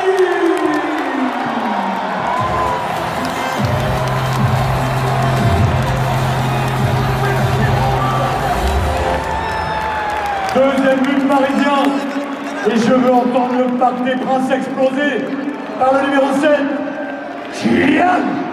Deuxième but parisien. Et je veux entendre le Parc des Princes exploser par le numéro 7, Kylian